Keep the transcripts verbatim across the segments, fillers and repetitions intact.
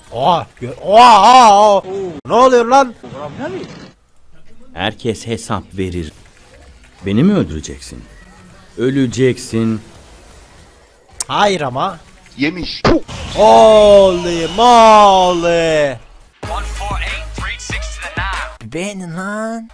Oha! Oha! Oha! Ne oluyor lan? Herkes hesap verir. Beni mi öldüreceksin? Öleceksin. Hayır ama. Yemiş. Holy moly! Beğenin lan.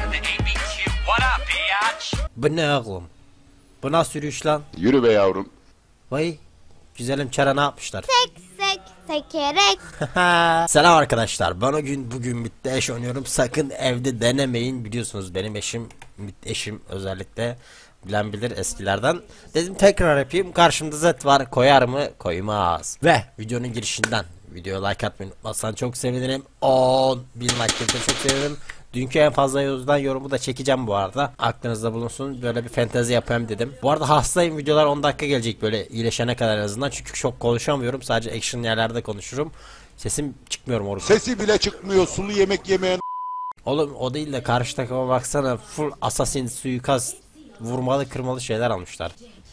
Bu ne oğlum? Bu nasıl yürüyüş lan? Yürü be yavrum. Vay. Güzelim Çara ne yapmışlar? Sek sek sekerek. Selam arkadaşlar. Ben o gün bugün bitti eş oynuyorum. Sakın evde denemeyin. Biliyorsunuz benim eşim eşim özellikle bilen bilir eskilerden. Dedim tekrar yapayım. Karşımda Zed var. Koyar mı? Koymaz. Ve videonun girişinden videoya like atmayı unutmazsan çok sevinirim. on bin like gelirse çok sevinirim. Dünkü en fazla yorumdan yorumu da çekeceğim bu arada. Aklınızda bulunsun. Böyle bir fantezi yapayım dedim. Bu arada hastayım. Videolar on dakika gelecek böyle iyileşene kadar en azından. Çünkü çok konuşamıyorum. Sadece action yerlerde konuşurum. Sesim çıkmıyor mu orada? Sesi bile çıkmıyor. Sulu yemek yemeyen. Oğlum o değil de karşı takıma baksana. Full assassin, suikast, vurmalı kırmalı şeyler almışlar.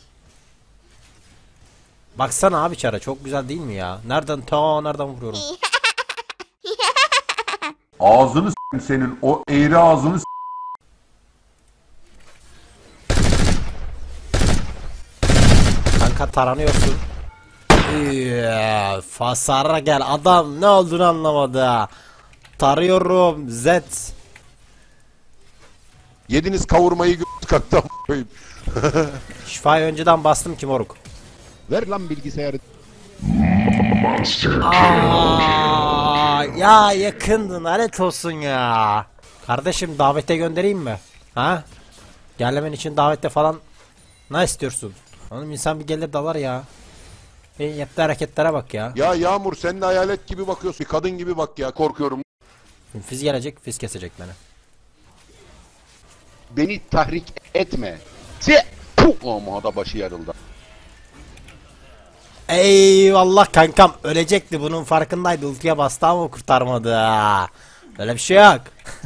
Baksana abi Çara çok güzel değil mi ya? Nereden ta nereden vuruyorum? Ağzını s**eyim senin o eğri ağzını s**eyim. Kanka taranıyorsun. Üüüü, Fasara gel adam ne olduğunu anlamadı. Tarıyorum Z. Yediniz kavurmayı gö**t kalktı koyayım. Şifayı önceden bastım ki moruk. Ver lan bilgisayarı. Aa, ya yakındın lanet olsun ya. Kardeşim davete göndereyim mi? Ha? Gelmen için davette falan ne istiyorsun? Oğlum insan bir gelir dalar ya. E, yaptığı hareketlere bak ya. Ya Yağmur sen de hayalet gibi bakıyorsun. Bir kadın gibi bak ya. Korkuyorum. Fiz gelecek, fiz kesecek beni. Beni tahrik etme. Se. Puh. Ama da başı yarıldı. Eyvallah kankam ölecekti bunun farkındaydı ultiye bastı ama kurtarmadı. Öyle bir şey yok.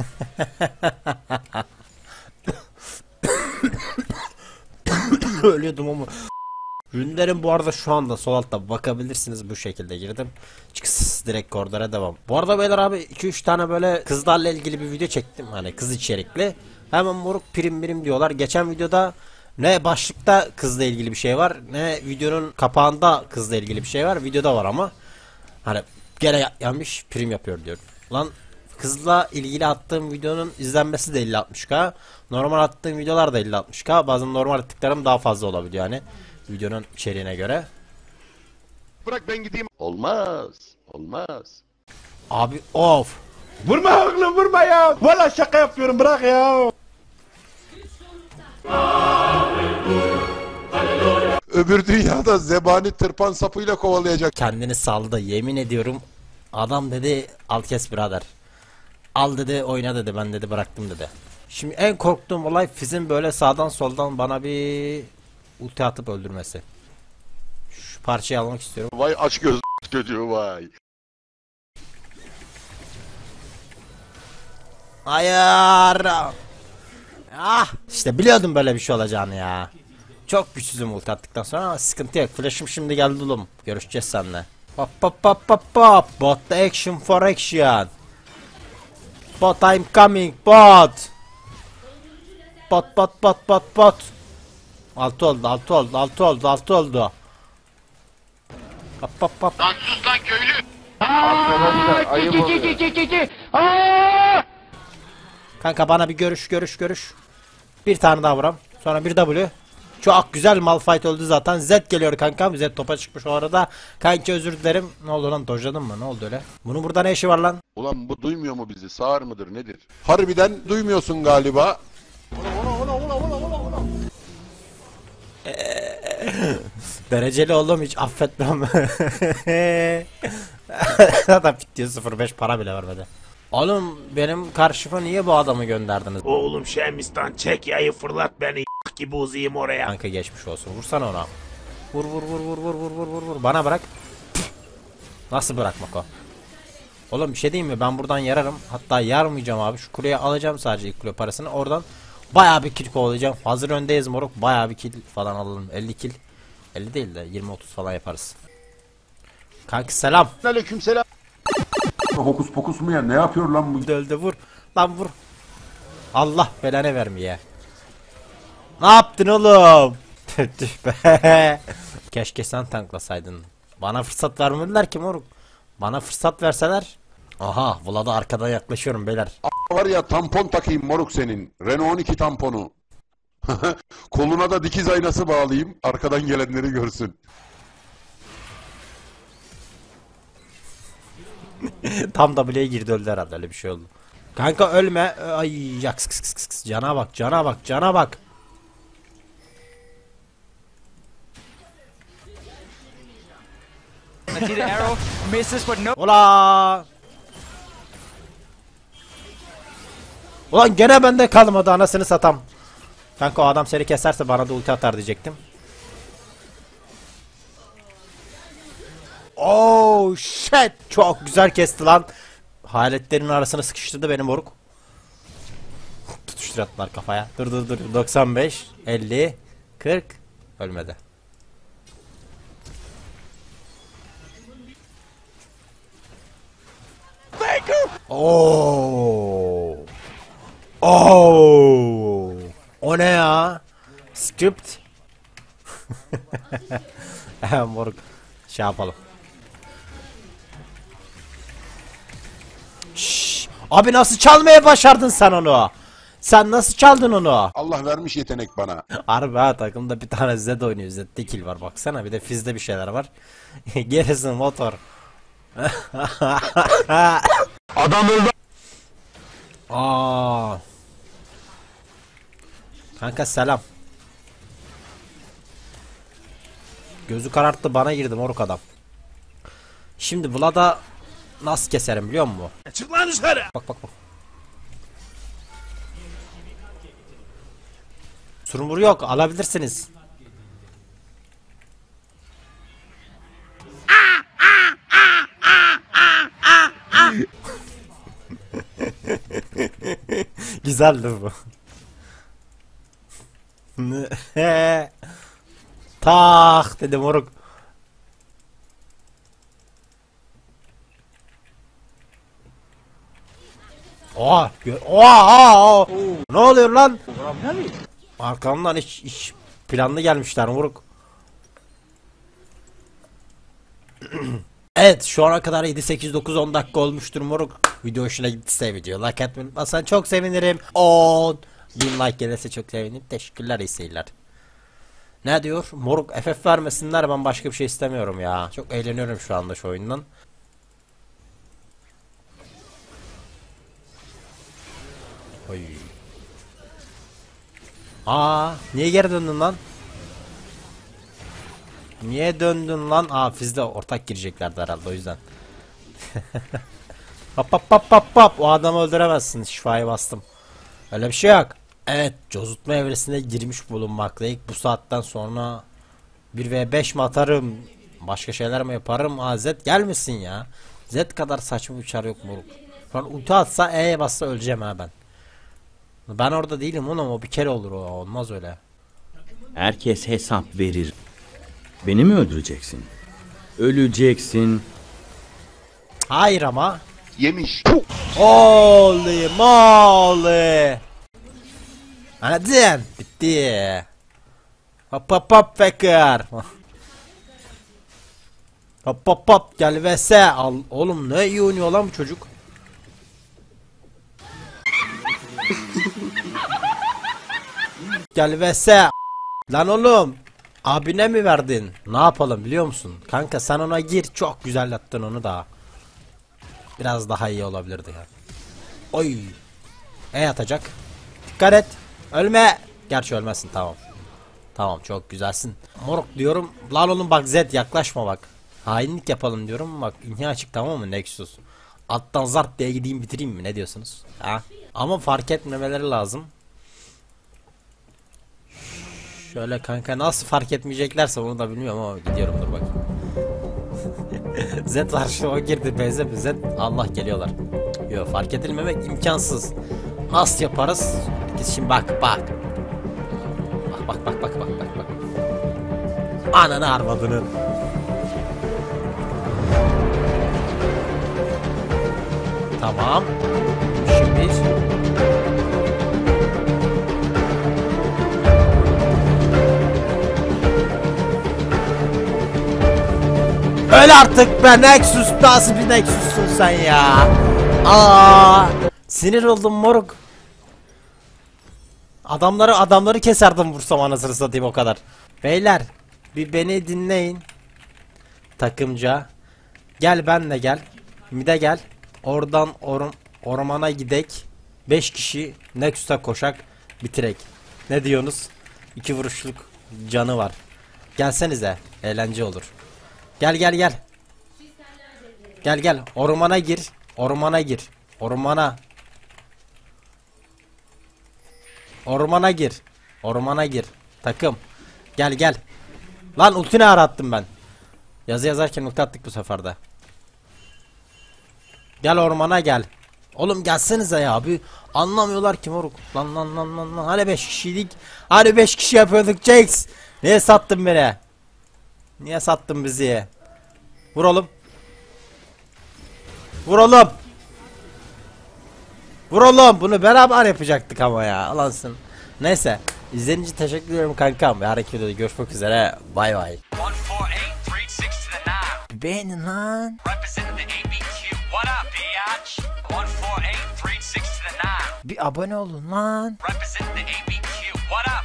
Ölüyordum ama. Ürünlerim bu arada şu anda sol altta bakabilirsiniz bu şekilde girdim. Çıksız direkt koridora devam. Bu arada beyler abi iki üç tane böyle kızlarla ilgili bir video çektim hani kız içerikli. Hemen moruk prim birim diyorlar. Geçen videoda ne başlıkta kızla ilgili bir şey var ne videonun kapağında kızla ilgili bir şey var. Videoda var ama hani gene yanmış prim yapıyor diyor. Lan kızla ilgili attığım videonun izlenmesi de elli altmış k. Normal attığım videolar da elli altmış k. Bazen normal attıklarım daha fazla olabiliyor yani. Videonun içeriğine göre. Bırak ben gideyim. Olmaz. Olmaz. Abi of. Vurma oğlum vurma ya. Valla şaka yapıyorum bırak ya. Öbür dünyada zebani tırpan sapıyla kovalayacak. Kendini saldı yemin ediyorum. Adam dedi al kes birader. Al dedi oyna dedi ben dedi bıraktım dedi. Şimdi en korktuğum olay Fizz'in böyle sağdan soldan bana bir ulti atıp öldürmesi. Şu parçayı almak istiyorum. Vay aç göz çocuğu vay. Hayır. Ah işte biliyordum böyle bir şey olacağını ya. Çok güçsüzüm ulti attıktan sonra ama sıkıntı yok. Flash'ım şimdi geldi oğlum. Görüşeceğiz seninle. Hop hop hop hop hop. Bot the action for action. Bot I'm coming bot. Bot bot bot bot bot. Altı oldu altı oldu altı oldu altı oldu. Hop hop hop. Lan sus lan köylü. Arkadaşlar ayıp oluyor. Kanka bana bir görüş görüş görüş. Bir tane daha vuram. Sonra bir W. Çok güzel Malphite öldü zaten. Z geliyor kankam. Z topa çıkmış o arada. Kanki özür dilerim. Ne oldu lan dojladın mı? Ne oldu öyle? Bunun burada ne işi var lan? Ulan bu duymuyor mu bizi? Sağır mıdır nedir? Harbiden duymuyorsun galiba. Dereceli oğlum hiç affetmem. Zaten bitiyor sıfır beş para bile vermedi. Oğlum benim karşıma niye bu adamı gönderdiniz? Oğlum Şemistan çek yayı fırlat beni y*** gibi uzayım oraya. Kanka geçmiş olsun. Vursana ona. Vur vur vur vur vur vur vur vur vur. Bana bırak. Nasıl bırakmak o? Oğlum bir şey diyeyim mi? Ben buradan yararım. Hatta yarmayacağım abi. Şu kuleye alacağım sadece ilk kule parasını. Oradan bayağı bir kill kovalayacağım. Hazır öndeyiz moruk. Bayağı bir kill falan alalım. elli kill. elli değil de yirmi otuz falan yaparız. Kanka selam. Aleykümselam. Hokus pokus mu ya? Ne yapıyor lan bu? Öldü, vur. Lan vur. Allah belanı vermeye. Ne yaptın oğlum? Tüh be. Keşke sen tanklasaydın. Bana fırsat vermediler ki moruk. Bana fırsat verseler. Aha, Vlad'a arkadan yaklaşıyorum beyler. Var ya tampon takayım moruk senin. Renault on iki tamponu. Koluna da dikiz aynası bağlayayım. Arkadan gelenleri görsün. Tam W'ye girdi, öldü herhalde, öyle bir şey oldu. Kanka ölme. Ay yaks kıs kıs kıs kıs. Cana bak, cana bak, cana bak. Ola. Ulan gene bende kalmadı, anasını satam. Kanka o adam seni keserse bana da ulti atar diyecektim. Oh shit, çok güzel kesti lan. Hayaletlerin arasına sıkıştırdı benim moruk. Tutuşturattılar kafaya. Dur dur dur. doksan beş, elli, kırk. Ölmedi. Oo. Oo. O ne ya? Script. Moruk. Şey yapalım. Şşş. Abi nasıl çalmaya başardın sen onu? Sen nasıl çaldın onu? Allah vermiş yetenek bana. Harbi ha, takımda bir tane Zed oynuyor. Zed'de kill var baksana. Bir de Fizz'de bir şeyler var. Gerisi motor. Adam öldü. Aa. Kanka selam. Gözü kararttı, bana girdi moruk adam. Şimdi Vlad'a nasıl keserim biliyor musun? Çık lan dışarı. Bak bak bak. Surumur yok, alabilirsiniz. Güzeldi bu. Tak dedi moruk. Oha, oha, oha. Ne oluyor lan? Arkamdan hiç, hiç planlı gelmişler moruk. Evet, şu ana kadar yedi sekiz dokuz on dakika olmuştur moruk. Video hoşuna gittiyse video like atmayı unutmazsan çok sevinirim. on bin like gelirse çok sevinirim. Teşekkürler, iyi seyirler. Ne diyor? Moruk F F vermesinler, ben başka bir şey istemiyorum ya. Çok eğleniyorum şu anda şu oyundan. Oy. Aa, niye geri döndün lan? Niye döndün lan? Aa, Fizz'de ortak gireceklerdi herhalde, o yüzden. Hop hop hop hop hop. O adamı öldüremezsin. Şifayı bastım. Öyle bir şey yok. Evet, cozutma evresine girmiş bulunmaktayız. Bu saatten sonra bir ve beş mi atarım? Başka şeyler mi yaparım? Aa, Zed gelmesin ya. Zed kadar saçma bir çar yok moruk. Şu an ulti atsa, E'ye bassa öleceğim ha ben. Ben orada değilim oğlum, o bir kere olur, o olmaz öyle. Herkes hesap verir. Beni mi öldüreceksin? Öleceksin. Hayır ama. Yemiş. Holy moly. Anladın? Bitti. Hop hop hop Faker. Hop hop hop gel vs. Al oğlum, ne iyi oynuyor lan bu çocuk. Gel vs. Lan oğlum, abine mi verdin? Ne yapalım biliyor musun? Kanka sen ona gir, çok güzel yaptın onu da. Biraz daha iyi olabilirdi ya. Oy. E atacak. Dikkat et. Ölme. Gerçi ölmezsin, tamam. Tamam, çok güzelsin. Moruk diyorum. Lan oğlum bak, Zed yaklaşma bak. Hainlik yapalım diyorum, bak inhi açık, tamam mı Nexus? Alttan zart diye gideyim bitireyim mi, ne diyorsunuz? Ha? Ama fark etmemeleri lazım. Şöyle kanka, nasıl fark etmeyeceklerse onu da bilmiyorum ama gidiyorum, dur bakayım. Zed var şu, o girdi beze Zed. Allah, geliyorlar. Yok, fark edilmemek imkansız. Nasıl yaparız? Şimdi bak bak. Bak bak bak bak bak bak bak. Ananı arvadını. Tamam. Şimdi öyle artık be Nexus, nasıl bir Nexus'sun sen ya? Aa, sinir oldum moruk. Adamları adamları keserdim vursam anasını satayım o kadar. Beyler bir beni dinleyin. Takımca. Gel benle gel. Mide gel. Oradan or ormana gidek. beş kişi Nexus'a koşak bitirek. Ne diyorsunuz? iki vuruşluk canı var. Gelsenize. Eğlence olur. Gel gel gel. Gel gel. Ormana gir. Ormana gir. Ormana. Ormana gir. Ormana gir. Takım. Gel gel. Lan ultini arattım ben. Yazı yazarken ulti attık bu seferde. Gel ormana gel. Oğlum gelsenize ya abi. Anlamıyorlar ki moruk. Lan lan lan lan lan. Hani beş kişiydik. Hani beş kişi yapıyorduk Jax. Niye sattın beni? Niye sattın bizi? Vur oğlum. Vur oğlum. Vur oğlum. Bunu beraber yapacaktık ama ya. Alansın. Neyse. İzlediğiniz için teşekkür ederim kankam. Ve hareket videoda görüşmek üzere. Bay bay. Beğenin lan. Bir abone olun lan.